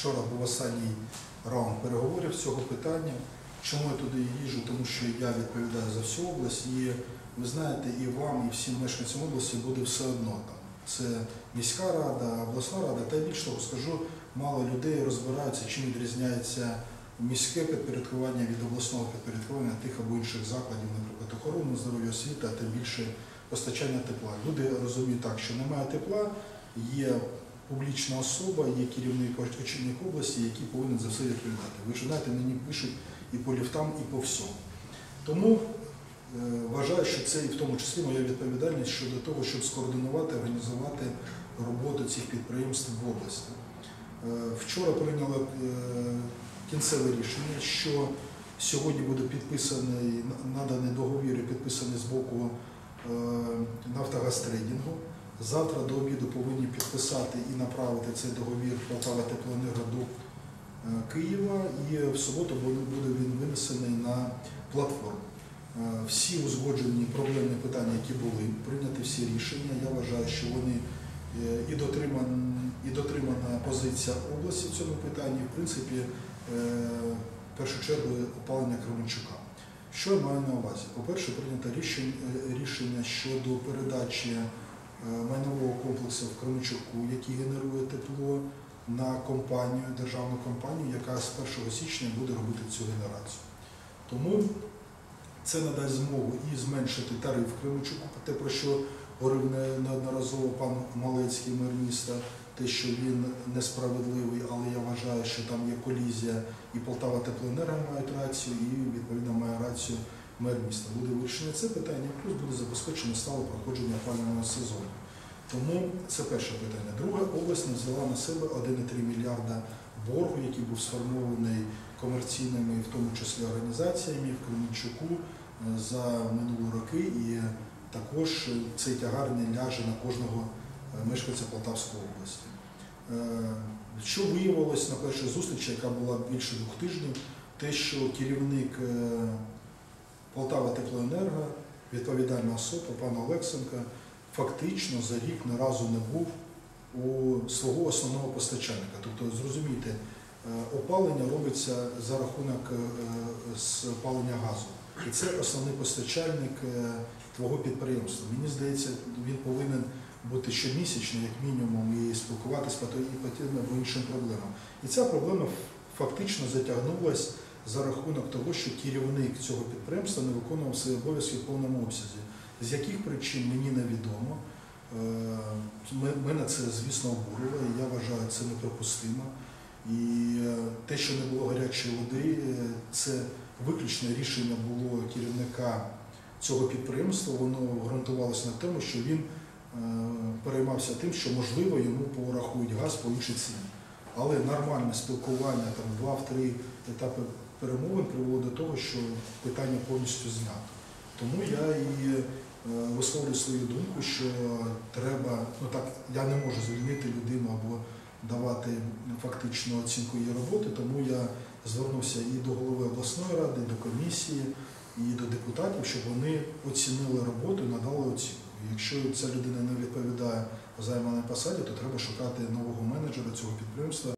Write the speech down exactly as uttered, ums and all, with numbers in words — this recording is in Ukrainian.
Вчора був останній раунд переговорів з цього питання. Чому я туди їжджу? Тому що я відповідаю за всю область. І ви знаєте, і вам, і всім мешканцям області буде все одно там. Це міська рада, обласна рада, та й більш того скажу, мало людей розбираються, чим відрізняється міське підпорядкування від обласного підпорядкування тих або інших закладів, наприклад, охорони здоров'я, освіти, а тим більше постачання тепла. Люди розуміють так, що немає тепла, є публічна особа, є керівник очільник області, який повинен за все відповідати. Ви ж знаєте, мені пишуть і по ліфтам, і по всьому. Тому е, вважаю, що це і в тому числі моя відповідальність щодо того, щоб скоординувати, організувати роботу цих підприємств в області. Е, вчора прийняли е, кінцеве рішення, що сьогодні буде підписаний, наданий договір і підписаний з боку е, Нафтогазтрейдингу. Завтра до обіду повинні підписати і направити цей договір Полтава Теплоенерго до Києва, і в суботу буде він винесений на платформу. Всі узгоджені проблемні питання, які були, прийняті всі рішення. Я вважаю, що вони і дотримана, і дотримана позиція області в цьому питанні, в принципі, в першу чергу опалення Кременчука. Що я маю на увазі? По-перше, прийнято рішення, рішення щодо передачі майнового комплексу в Кременчуку, який генерує тепло, на компанію, державну компанію, яка з першого січня буде робити цю генерацію. Тому це надасть змогу і зменшити тариф в Кременчуку, те, про що говорив неодноразово пан Малецький, мер міста, те, що він несправедливий, але я вважаю, що там є колізія, і Полтава Теплоенерго мають рацію, і відповідно має рацію мер міста. Буде вирішення це питання, плюс буде забезпечено стале проходження опалювального сезону. Тому це перше питання. Друге, область не взяла на себе один і три мільярда боргу, який був сформований комерційними, в тому числі організаціями в Кременчуку за минулі роки, і також цей тягар не ляже на кожного мешканця Полтавської області. Що виявилось на першій зустрічі, яка була більше двох тижнів, те, що керівник Полтава Теплоенерго, відповідальна особа, пан Олексенко, фактично за рік ні разу не був у свого основного постачальника. Тобто, зрозумійте, опалення робиться за рахунок спалення газу. І це основний постачальник твого підприємства. Мені здається, він повинен бути щомісячно, як мінімум, і спілкуватися по тим або іншим проблемам. І ця проблема фактично затягнулася за рахунок того, що керівник цього підприємства не виконував свої обов'язки в повному обсязі. З яких причин, мені невідомо. Мене це, звісно, обурило, і я вважаю, це неприпустимо. І те, що не було гарячої води, це виключне рішення було керівника цього підприємства. Воно ґрунтувалося на тому, що він переймався тим, що, можливо, йому порахують газ по іншій ціні. Але нормальне спілкування, там, два-три етапи перемовин привело до того, що питання повністю знято. Тому я і висловлюю свою думку, що треба, ну так, я не можу звільнити людину або давати фактичну оцінку її роботи, тому я звернувся і до голови обласної ради, і до комісії, і до депутатів, щоб вони оцінили роботу і надали оцінку. Якщо ця людина не відповідає займаній посаді, то треба шукати нового менеджера цього підприємства.